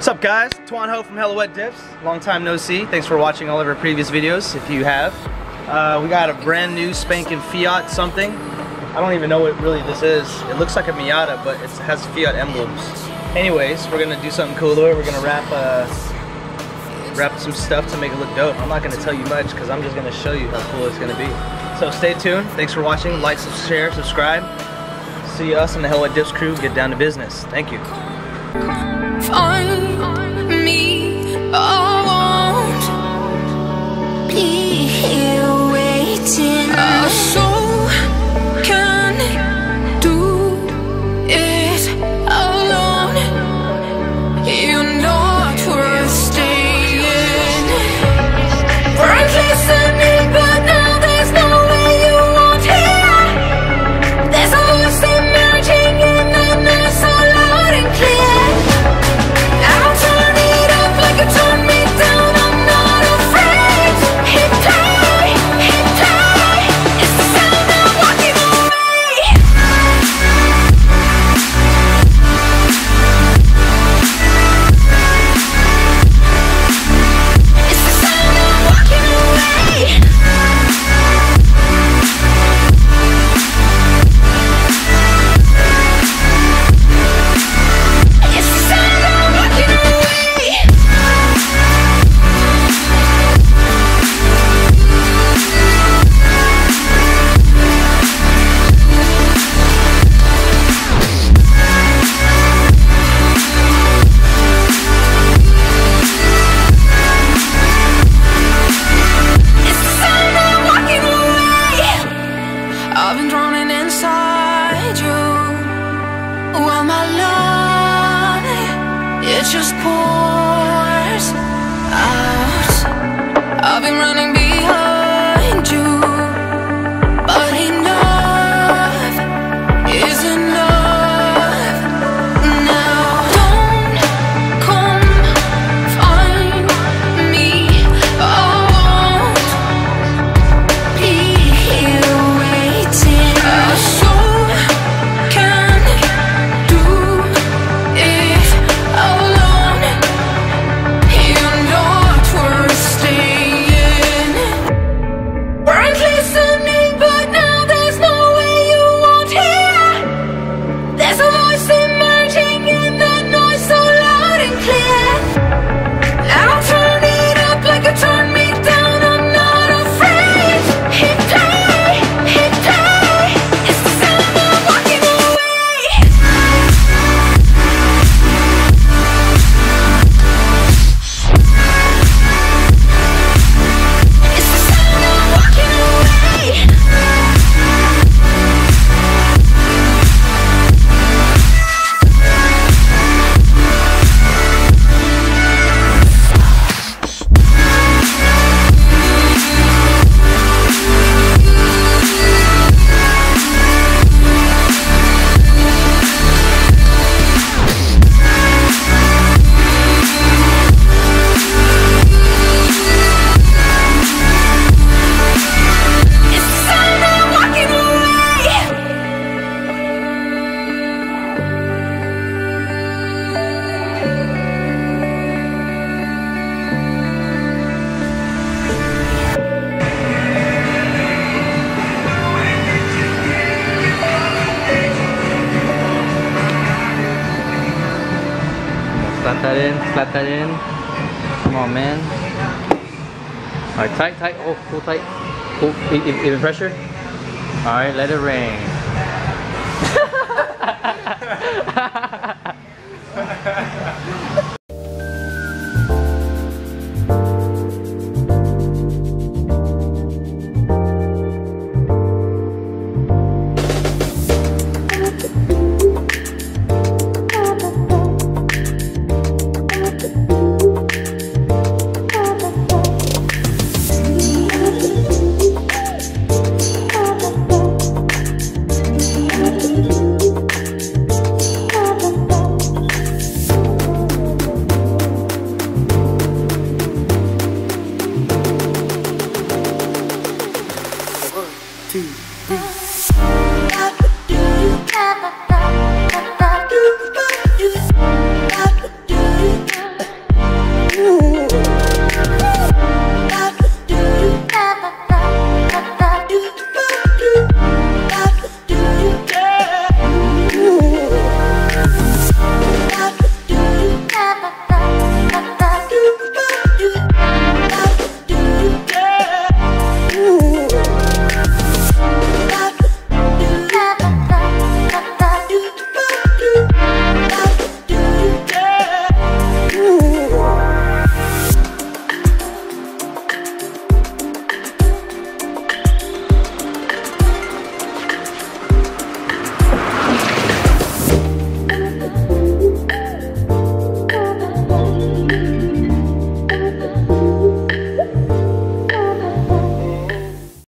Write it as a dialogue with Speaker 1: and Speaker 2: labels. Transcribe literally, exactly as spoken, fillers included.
Speaker 1: What's up, guys? Twan Ho from Hella Wet Dips. Long time no see. Thanks for watching all of our previous videos, if you have. Uh, we got a brand new spanking Fiat something. I don't even know what really this is. It looks like a Miata, but it has Fiat emblems. Anyways, we're gonna do something cool to it. We're gonna wrap uh, wrap some stuff to make it look dope. I'm not gonna tell you much because I'm just gonna show you how cool it's gonna be. So stay tuned. Thanks for watching. Like, share, subscribe. See us and the Hella Wet Dips crew get down to business. Thank you.
Speaker 2: Find me, I won't be here waiting. Our soul can do it alone. You're not worth staying. We're listening, but now there's no way you won't hear. There's a voice emerging in the night, so loud and clear. I've been drowning inside you. Well, my love, it just pours out. I've been running behind you, but enough is enough now. Don't come find me, I won't be here. Our soul can do it alone. You're not worth staying. Weren't listening, but now there's no way you won't hear. There's a voice emerging in the noise, so loud and clear. I'll turn it up like you turn me down. I'm not afraid. Hit play, hit play.
Speaker 3: Slap that in, slap that in. Come on, man. Alright, tight, tight. Oh, pull tight. Pull, even pressure. Alright, let it rain.